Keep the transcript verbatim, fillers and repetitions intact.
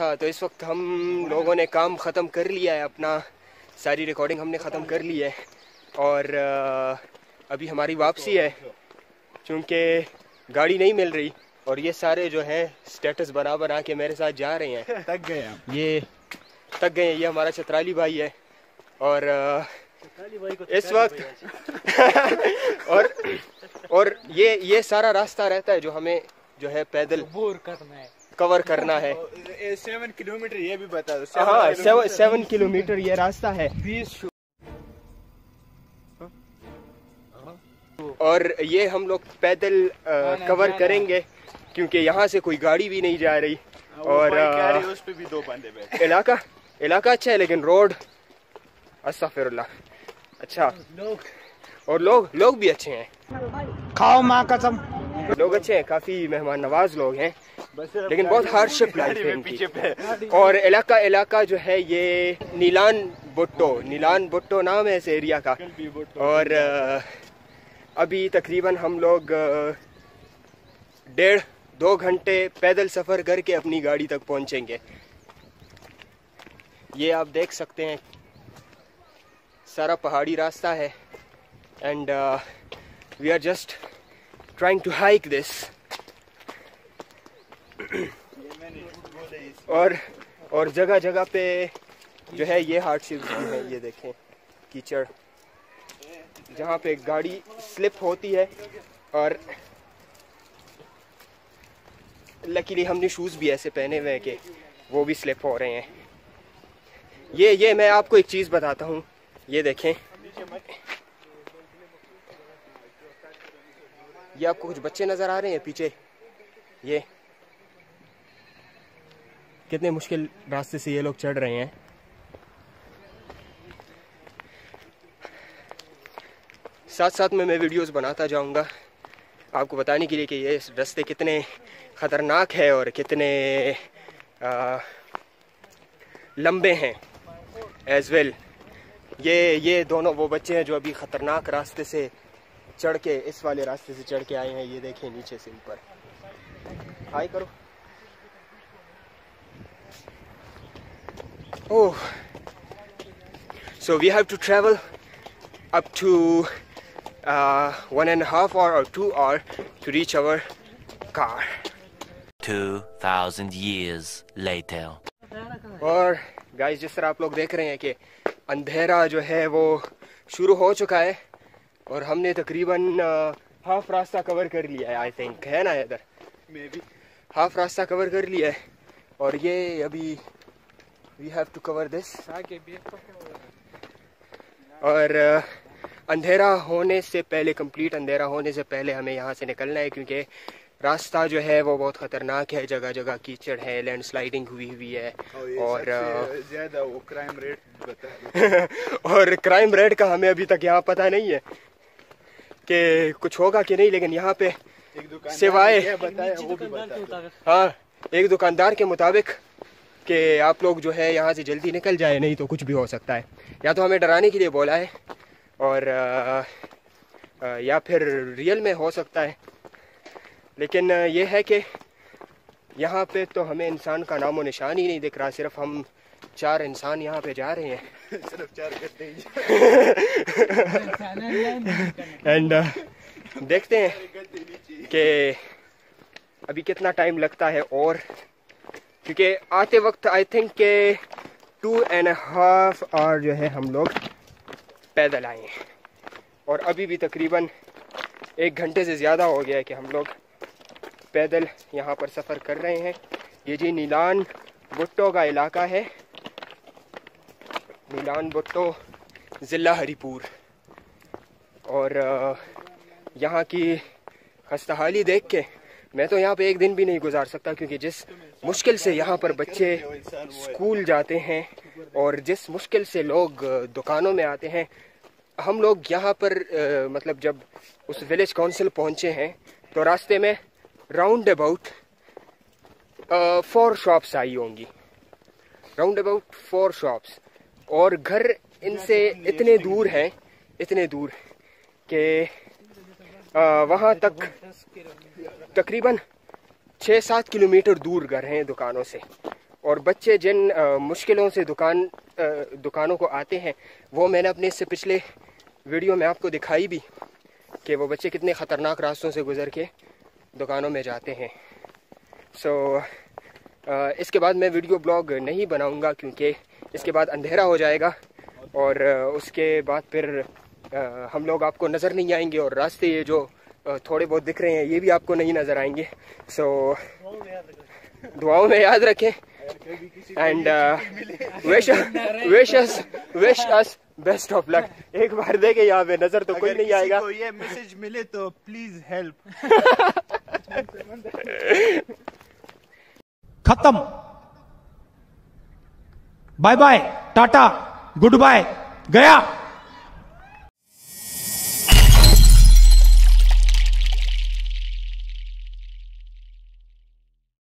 था। तो इस वक्त हम लोगों ने काम ख़त्म कर लिया है, अपना सारी रिकॉर्डिंग हमने ख़त्म कर ली है और अभी हमारी वापसी है क्योंकि गाड़ी नहीं मिल रही और ये सारे जो हैं स्टेटस बना बना के मेरे साथ जा रहे हैं। थक गए हम, ये थक गए हैं। ये हमारा चतराली भाई है और भाई को इस वक्त और और ये ये सारा रास्ता रहता है जो हमें जो है पैदल करना है, कवर करना है। सेवन किलोमीटर ये भी बता दो। हाँ, सेवन सेवन किलोमीटर ये रास्ता है और ये हम लोग पैदल आ, कवर करेंगे क्योंकि यहाँ से कोई गाड़ी भी नहीं जा रही और आ, उस पे भी दो बंदे बैठे। इलाका इलाका अच्छा है लेकिन रोड अस्तगफिरुल्लाह अच्छा लोग और लोग लोग भी अच्छे हैं। खाओ माँ कसम, लोग अच्छे हैं, काफी मेहमान नवाज लोग हैं लेकिन बहुत हार्डशिप लाइफ है इनकी। और इलाका इलाका जो है ये नीलान भुट्टो नीलान भुट्टो नाम है इस एरिया का और अभी तकरीबन हम लोग डेढ़ दो घंटे पैदल सफ़र करके अपनी गाड़ी तक पहुंचेंगे। ये आप देख सकते हैं सारा पहाड़ी रास्ता है and we are just trying to hike this. और और जगह जगह पे जो है ये हार्डशिप्स भी हैं। ये देखें कीचड़, जहाँ पे गाड़ी स्लिप होती है और लकीली हमने शूज़ भी ऐसे पहने हुए हैं कि वो भी स्लिप हो रहे हैं। ये ये मैं आपको एक चीज़ बताता हूँ, ये देखें, ये आपको कुछ बच्चे नज़र आ रहे हैं पीछे, ये कितने मुश्किल रास्ते से ये लोग चढ़ रहे हैं। साथ साथ में मैं वीडियोस बनाता जाऊंगा आपको बताने के लिए कि ये रास्ते कितने ख़तरनाक है और कितने आ, लंबे हैं एज वेल। ये ये दोनों वो बच्चे हैं जो अभी ख़तरनाक रास्ते से चढ़ के इस वाले रास्ते से चढ़ के आए हैं। ये देखें नीचे से ऊपर, हाय करो। Oh, so we have to travel up to uh, one and a half hour or two hour to reach our car. Two thousand years later. और गाइस जिस तरह आप लोग देख रहे हैं कि अंधेरा जो है वो शुरू हो चुका है और हमने तकरीबन हाफ रास्ता कवर कर लिया है। आई थिंक है ना इधर मे बी हाफ रास्ता कवर कर लिया है और ये अभी we have to cover this. और अंधेरा होने से पहले, कंप्लीट अंधेरा होने से पहले हमें यहाँ से निकलना है क्योंकि रास्ता जो है वो बहुत ख़तरनाक है। जगह जगह कीचड़ है, लैंडस्लाइडिंग हुई हुई है और ज़्यादा वो क्राइम रेट बता और क्राइम रेट का हमें अभी तक यहाँ पता नहीं है कि कुछ होगा कि नहीं, लेकिन यहाँ पे सिवाय हाँ एक दुकानदार के मुताबिक कि आप लोग जो है यहाँ से जल्दी निकल जाए, नहीं तो कुछ भी हो सकता है। या तो हमें डराने के लिए बोला है और आ, आ, या फिर रियल में हो सकता है। लेकिन ये है कि यहाँ पे तो हमें इंसान का नामो निशान ही नहीं दिख रहा। सिर्फ हम चार इंसान यहाँ पे जा रहे हैं सिर्फ चार करते एंड देखते हैं कि अभी कितना टाइम लगता है। और क्योंकि आते वक्त आई थिंक के टू एंड हाफ आवर जो है हम लोग पैदल आए हैं और अभी भी तकरीबन एक घंटे से ज़्यादा हो गया है कि हम लोग पैदल यहाँ पर सफ़र कर रहे हैं। ये जी नीलान भुट्टो का इलाका है, नीलान भुट्टो ज़िला हरीपुर। और यहाँ की खस्ताहाली देख के मैं तो यहाँ पे एक दिन भी नहीं गुजार सकता क्योंकि जिस मुश्किल से यहाँ पर बच्चे स्कूल जाते हैं और जिस मुश्किल से लोग दुकानों में आते हैं। हम लोग यहाँ पर आ, मतलब जब उस विलेज काउंसिल पहुँचे हैं तो रास्ते में राउंड अबाउट फोर शॉप्स आई होंगी, राउंड अबाउट फोर शॉप्स, और घर इनसे इतने दूर हैं इतने दूर कि वहाँ तक तकरीबन छः सात किलोमीटर दूर घर हैं दुकानों से। और बच्चे जिन आ, मुश्किलों से दुकान आ, दुकानों को आते हैं, वो मैंने अपने इससे पिछले वीडियो में आपको दिखाई भी कि वो बच्चे कितने ख़तरनाक रास्तों से गुज़र के दुकानों में जाते हैं। सो so, uh, इसके बाद मैं वीडियो ब्लॉग नहीं बनाऊंगा क्योंकि इसके बाद अंधेरा हो जाएगा और uh, उसके बाद फिर uh, हम लोग आपको नज़र नहीं आएंगे और रास्ते ये जो uh, थोड़े बहुत दिख रहे हैं ये भी आपको नहीं नज़र आएंगे। सो so, दुआओं में याद रखें and wish wish us wish us best of luck. एक बार देखे यहाँ पे नजर तो कोई नहीं आएगा। ये मैसेज मिले तो प्लीज हेल्प। खत्म, bye bye, tata, goodbye, गया।